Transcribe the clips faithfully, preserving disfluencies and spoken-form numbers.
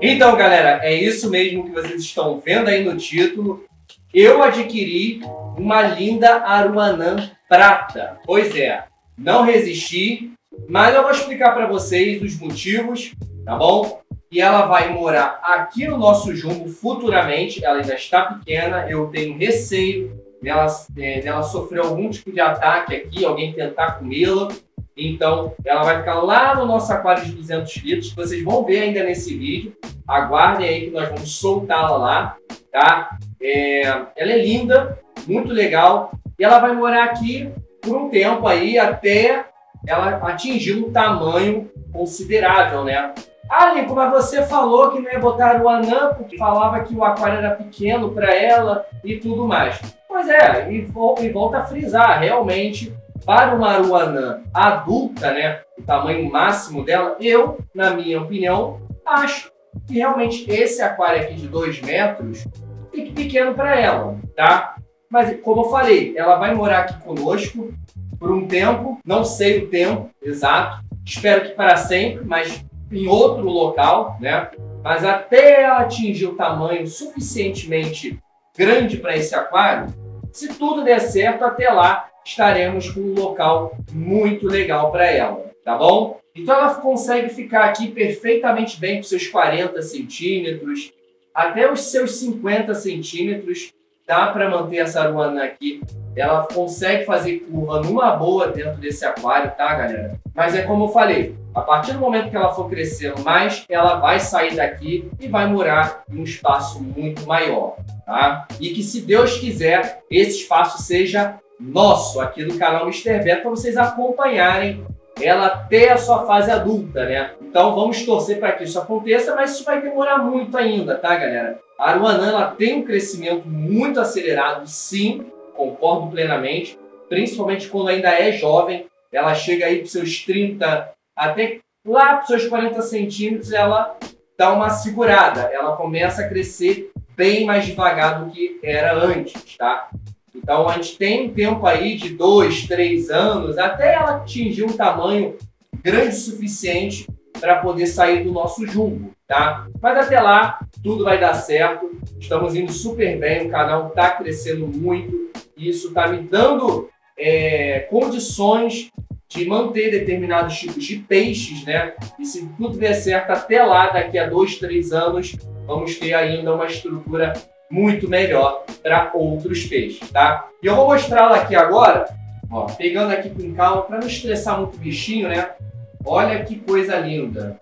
Então, galera, é isso mesmo que vocês estão vendo aí no título. Eu adquiri uma linda Aruanã prata. Pois é, não resisti, mas eu vou explicar para vocês os motivos, tá bom? E ela vai morar aqui no nosso jumbo futuramente. Ela ainda está pequena, eu tenho receio dela, é, dela sofrer algum tipo de ataque aqui, alguém tentar comê-la. Então, ela vai ficar lá no nosso aquário de duzentos litros, que vocês vão ver ainda nesse vídeo. Aguardem aí que nós vamos soltá-la lá, tá? É, ela é linda, muito legal. E ela vai morar aqui por um tempo aí, até ela atingir um tamanho considerável, né? Ah, Lincoln, mas você falou que não ia botar Aruanã porque falava que o aquário era pequeno para ela e tudo mais. Pois é, e, e volta a frisar, realmente, para uma Aruanã adulta, né, o tamanho máximo dela, eu, na minha opinião, acho que realmente esse aquário aqui de dois metros fique pequeno para ela, tá? Mas, como eu falei, ela vai morar aqui conosco por um tempo, não sei o tempo exato, espero que para sempre, mas em outro local, né? Mas até ela atingir o tamanho suficientemente grande para esse aquário, se tudo der certo, até lá estaremos com um local muito legal para ela, tá bom? Então ela consegue ficar aqui perfeitamente bem com seus quarenta centímetros, até os seus cinquenta centímetros, dá para manter essa Aruanã aqui. Ela consegue fazer curva numa boa dentro desse aquário, tá, galera? Mas é como eu falei, a partir do momento que ela for crescendo mais, ela vai sair daqui e vai morar em um espaço muito maior, tá? E que, se Deus quiser, esse espaço seja nosso, aqui do canal Mister Beto, para vocês acompanharem ela até a sua fase adulta, né? Então vamos torcer para que isso aconteça, mas isso vai demorar muito ainda, tá, galera? A Aruanã, ela tem um crescimento muito acelerado, sim, concordo plenamente, principalmente quando ainda é jovem. Ela chega aí para os seus trinta, até lá para os seus quarenta centímetros, ela dá uma segurada, ela começa a crescer bem mais devagar do que era antes, tá? Então a gente tem um tempo aí de dois, três anos, até ela atingir um tamanho grande o suficiente para poder sair do nosso jumbo, tá? Mas até lá, tudo vai dar certo, estamos indo super bem, o canal está crescendo muito, e isso está me dando é, condições de manter determinados tipos de peixes, né? E se tudo der certo, até lá, daqui a dois, três anos, vamos ter ainda uma estrutura muito melhor para outros peixes, tá? E eu vou mostrá-la aqui agora, ó, pegando aqui com calma, para não estressar muito o bichinho, né? Olha que coisa linda,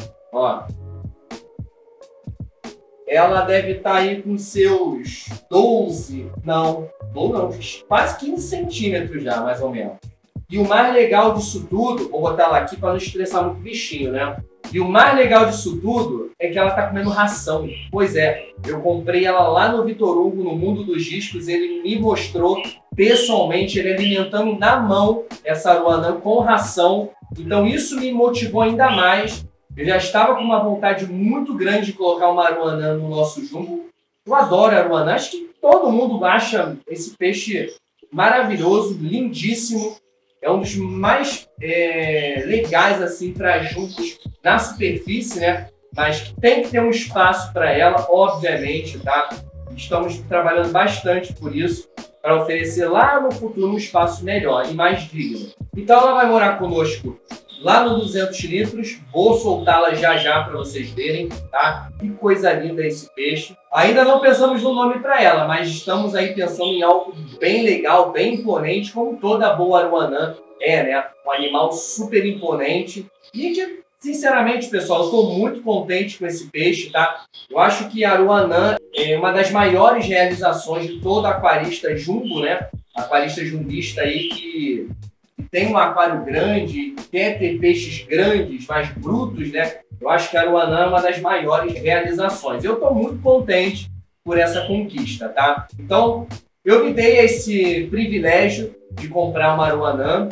ó. Ela deve estar aí com seus doze, não, ou não, quase quinze centímetros já, mais ou menos. E o mais legal disso tudo, vou botar ela aqui para não estressar muito o bichinho, né? E o mais legal disso tudo é que ela tá comendo ração. Pois é, eu comprei ela lá no Vitor Hugo, no Mundo dos Discos, ele me mostrou pessoalmente, ele alimentando na mão essa Aruanã com ração. Então isso me motivou ainda mais. Eu já estava com uma vontade muito grande de colocar uma Aruanã no nosso jumbo. Eu adoro a Aruanã, acho que todo mundo acha esse peixe maravilhoso, lindíssimo. É um dos mais é, legais assim para jumbos na superfície, né? Mas que tem que ter um espaço para ela, obviamente, tá? Estamos trabalhando bastante por isso, para oferecer lá no futuro um espaço melhor e mais digno. Então ela vai morar conosco lá no duzentos litros, vou soltá-la já já para vocês verem, tá? Que coisa linda esse peixe. Ainda não pensamos no nome para ela, mas estamos aí pensando em algo bem legal, bem imponente, como toda boa Aruanã é, né? Um animal super imponente e que, sinceramente, pessoal, eu estou muito contente com esse peixe, tá? Eu acho que a Aruanã é uma das maiores realizações de todo aquarista jumbo, né? Aquarista jumbista aí que tem um aquário grande, quer ter peixes grandes, mais brutos, né? Eu acho que a Aruanã é uma das maiores realizações. Eu estou muito contente por essa conquista, tá? Então, eu me dei esse privilégio de comprar uma Aruanã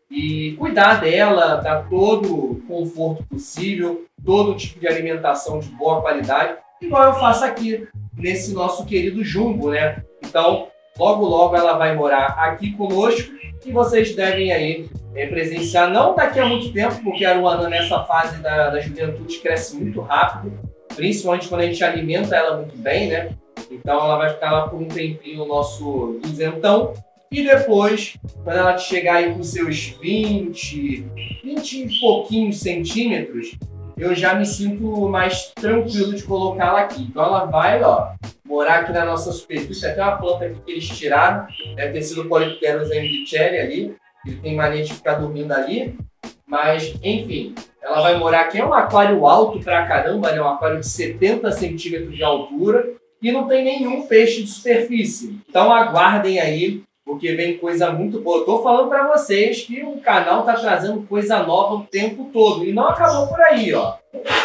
e cuidar dela, dar todo o conforto possível, todo tipo de alimentação de boa qualidade, igual eu faço aqui nesse nosso querido jumbo, né? Então, logo logo ela vai morar aqui conosco e vocês devem aí é, presenciar, não daqui a muito tempo, porque a Aruanã nessa fase da, da juventude cresce muito rápido, principalmente quando a gente alimenta ela muito bem, né? Então ela vai ficar lá por um tempinho no nosso duzentão. E depois, quando ela chegar aí com seus vinte, vinte e pouquinhos centímetros, eu já me sinto mais tranquilo de colocá-la aqui. Então ela vai, ó, morar aqui na nossa superfície. Até uma planta aqui que eles tiraram, deve ter sido o Polypterus ambicelli ali. Ele tem mania de ficar dormindo ali. Mas, enfim, ela vai morar aqui. É um aquário alto pra caramba, né? Um aquário de setenta centímetros de altura. E não tem nenhum peixe de superfície. Então aguardem aí, porque vem coisa muito boa. Eu tô falando para vocês que o canal tá trazendo coisa nova o tempo todo. E não acabou por aí, ó.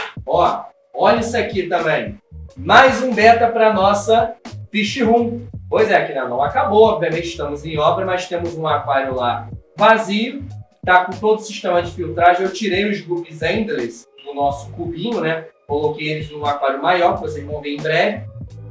Ó, olha isso aqui também. Mais um beta para nossa Fish Room. Pois é, aqui não acabou. Obviamente estamos em obra, mas temos um aquário lá vazio. Tá com todo o sistema de filtragem. Eu tirei os guppies endless do nosso cubinho, né? Coloquei eles num aquário maior, que vocês vão ver em breve.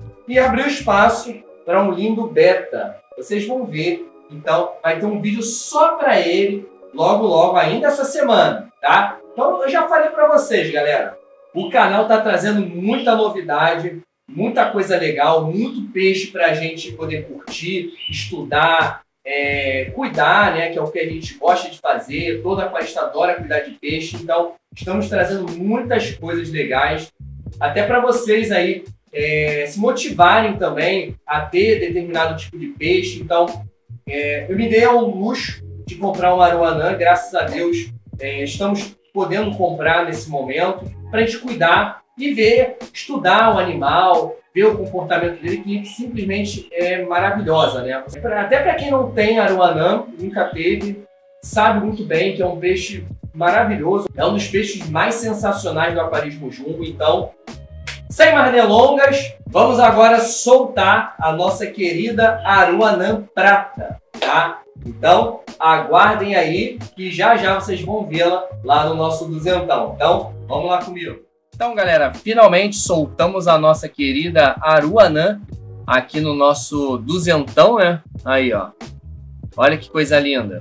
E abri o espaço para um lindo beta. Vocês vão ver. Então, vai ter um vídeo só para ele, logo, logo, ainda essa semana, tá? Então, eu já falei para vocês, galera. O canal tá trazendo muita novidade, muita coisa legal, muito peixe para a gente poder curtir, estudar, é, cuidar, né? Que é o que a gente gosta de fazer. Toda aquarista adora cuidar de peixe. Então, estamos trazendo muitas coisas legais, até para vocês aí, É, se motivarem também a ter determinado tipo de peixe. Então, é, eu me dei ao luxo de comprar um aruanã, graças a Deus, é, estamos podendo comprar nesse momento para a gente cuidar e ver, estudar o animal, ver o comportamento dele, que simplesmente é maravilhosa, né? Até para quem não tem aruanã, nunca teve, sabe muito bem que é um peixe maravilhoso, é um dos peixes mais sensacionais do aquarismo jumbo. Então, sem mais delongas, vamos agora soltar a nossa querida aruanã prata, tá? Então, aguardem aí que já já vocês vão vê-la lá no nosso duzentão. Então, vamos lá comigo. Então, galera, finalmente soltamos a nossa querida aruanã aqui no nosso duzentão, né? Aí, ó. Olha que coisa linda.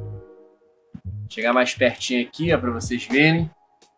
Vou chegar mais pertinho aqui, ó, para vocês verem.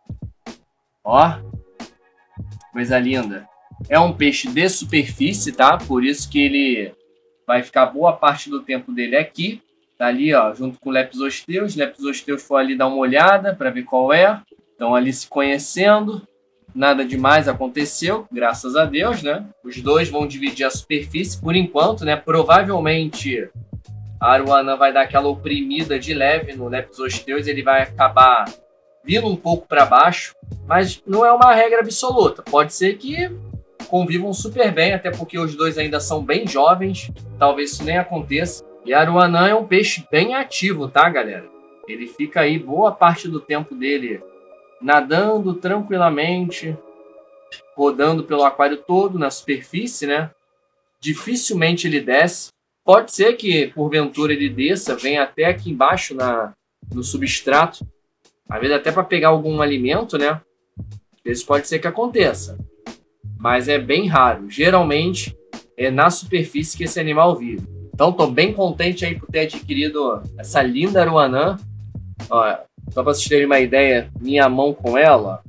Ó. Coisa linda. É um peixe de superfície, tá? Por isso que ele vai ficar boa parte do tempo dele aqui. Tá ali, ó, junto com o Leptosteus. O Leptosteus foi ali dar uma olhada para ver qual é. Estão ali se conhecendo. Nada demais aconteceu, graças a Deus, né? Os dois vão dividir a superfície por enquanto, né? Provavelmente a aruanã vai dar aquela oprimida de leve no Leptosteus. Ele vai acabar vindo um pouco para baixo, mas não é uma regra absoluta. Pode ser que convivam super bem, até porque os dois ainda são bem jovens, talvez isso nem aconteça. E a aruanã é um peixe bem ativo, tá, galera? Ele fica aí boa parte do tempo dele nadando tranquilamente, rodando pelo aquário todo, na superfície, né? Dificilmente ele desce. Pode ser que, porventura, ele desça, venha até aqui embaixo na, no substrato, às vezes até para pegar algum alimento, né? Isso pode ser que aconteça. Mas é bem raro. Geralmente é na superfície que esse animal vive. Então tô bem contente aí por ter adquirido essa linda aruanã. Ó, só para vocês terem uma ideia, minha mão com ela,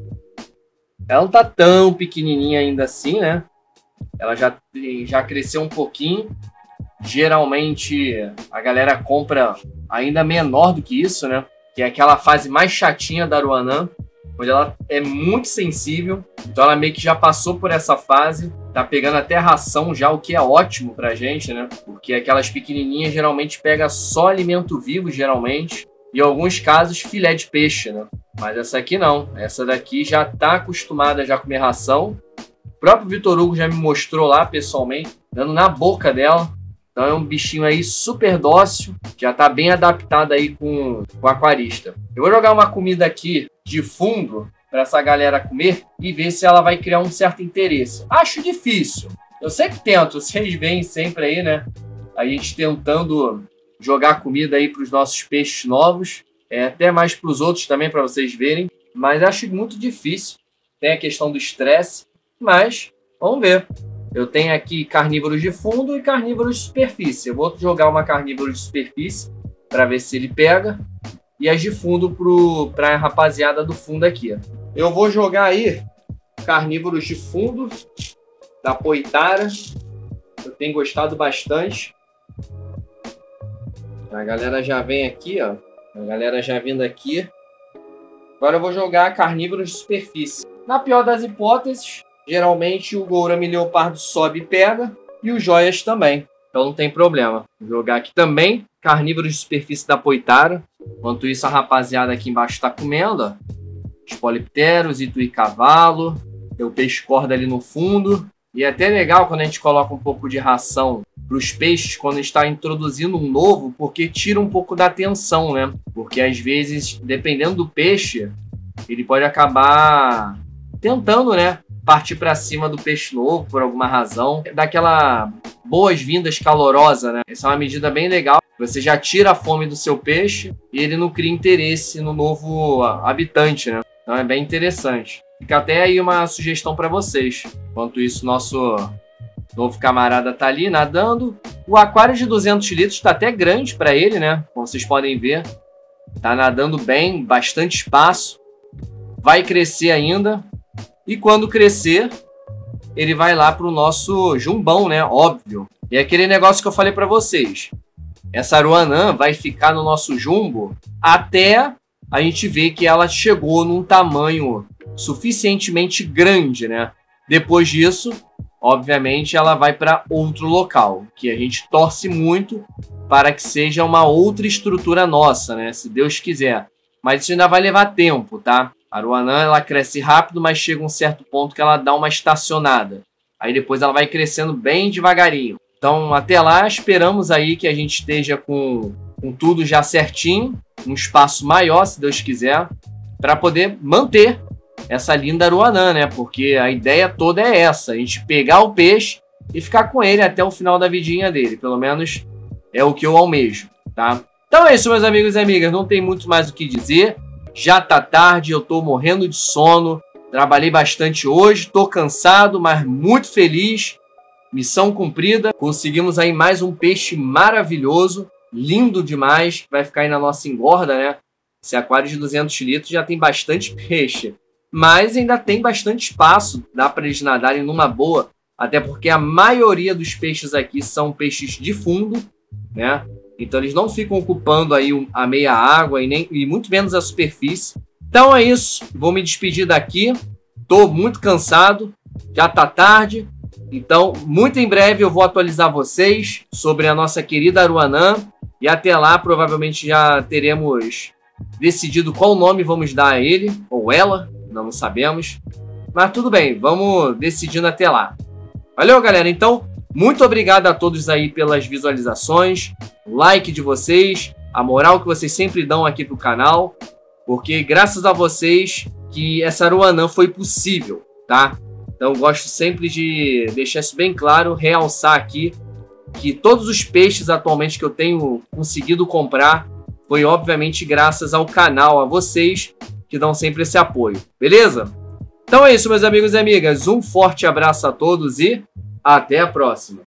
ela não tá tão pequenininha ainda assim, né? Ela já, já cresceu um pouquinho. Geralmente a galera compra ainda menor do que isso, né? Que é aquela fase mais chatinha da aruanã, onde ela é muito sensível. Então ela meio que já passou por essa fase, tá pegando até ração já, o que é ótimo pra gente, né? Porque aquelas pequenininhas geralmente pega só alimento vivo, geralmente. E em alguns casos filé de peixe, né? Mas essa aqui não. Essa daqui já tá acostumada já a comer ração. O próprio Vitor Hugo já me mostrou lá pessoalmente, dando na boca dela. Então é um bichinho aí super dócil, já tá bem adaptado aí com, com o aquarista. Eu vou jogar uma comida aqui de fundo para essa galera comer e ver se ela vai criar um certo interesse. Acho difícil. Eu sempre tento, vocês veem sempre aí, né? A gente tentando jogar comida aí para os nossos peixes novos, é, até mais para os outros também, para vocês verem. Mas acho muito difícil. Tem a questão do estresse, mas vamos ver. Eu tenho aqui carnívoros de fundo e carnívoros de superfície. Eu vou jogar uma carnívoro de superfície para ver se ele pega. E as de fundo para a rapaziada do fundo aqui. Eu vou jogar aí carnívoros de fundo da Poitara. Eu tenho gostado bastante. A galera já vem aqui, ó. A galera já vindo aqui. Agora eu vou jogar carnívoros de superfície. Na pior das hipóteses, geralmente o Gourami Leopardo sobe e pega. E os Joias também. Então não tem problema. Vou jogar aqui também carnívoros de superfície da Poitara. Enquanto isso, a rapaziada aqui embaixo está comendo, ó. Os Polipteros, Itu Cavalo. Tem o peixe corda ali no fundo. E é até legal quando a gente coloca um pouco de ração para os peixes quando a gente está introduzindo um novo, porque tira um pouco da atenção, né? Porque às vezes, dependendo do peixe, ele pode acabar tentando, né, partir para cima do peixe novo por alguma razão. Daquela boas-vindas calorosa, né? Essa é uma medida bem legal. Você já tira a fome do seu peixe e ele não cria interesse no novo habitante, né? Então é bem interessante. Fica até aí uma sugestão para vocês. Enquanto isso, nosso novo camarada tá ali nadando. O aquário de duzentos litros tá até grande para ele, né? Como vocês podem ver. Tá nadando bem, bastante espaço. Vai crescer ainda. E quando crescer, ele vai lá pro nosso jumbão, né? Óbvio. E aquele negócio que eu falei para vocês. Essa aruanã vai ficar no nosso jumbo até a gente ver que ela chegou num tamanho suficientemente grande, né? Depois disso, obviamente, ela vai para outro local, que a gente torce muito para que seja uma outra estrutura nossa, né? Se Deus quiser. Mas isso ainda vai levar tempo, tá? A aruanã, ela cresce rápido, mas chega um certo ponto que ela dá uma estacionada. Aí depois ela vai crescendo bem devagarinho. Então, até lá, esperamos aí que a gente esteja com, com tudo já certinho, um espaço maior, se Deus quiser, para poder manter essa linda aruanã, né? Porque a ideia toda é essa, a gente pegar o peixe e ficar com ele até o final da vidinha dele. Pelo menos é o que eu almejo, tá? Então é isso, meus amigos e amigas, não tem muito mais o que dizer. Já tá tarde, eu tô morrendo de sono, trabalhei bastante hoje, tô cansado, mas muito feliz. Missão cumprida, conseguimos aí mais um peixe maravilhoso, lindo demais, que vai ficar aí na nossa engorda, né? Esse aquário de duzentos litros já tem bastante peixe, mas ainda tem bastante espaço, dá para eles nadarem numa boa, até porque a maioria dos peixes aqui são peixes de fundo, né? Então eles não ficam ocupando aí a meia água e, nem, e muito menos a superfície. Então é isso, vou me despedir daqui, tô muito cansado, já tá tarde. Então, muito em breve eu vou atualizar vocês sobre a nossa querida aruanã. E até lá, provavelmente já teremos decidido qual nome vamos dar a ele, ou ela, não sabemos. Mas tudo bem, vamos decidindo até lá. Valeu, galera? Então, muito obrigado a todos aí pelas visualizações, like de vocês, a moral que vocês sempre dão aqui pro canal. Porque graças a vocês que essa aruanã foi possível, tá? Então eu gosto sempre de deixar isso bem claro, realçar aqui que todos os peixes atualmente que eu tenho conseguido comprar foi obviamente graças ao canal, a vocês que dão sempre esse apoio, beleza? Então é isso, meus amigos e amigas, um forte abraço a todos e até a próxima!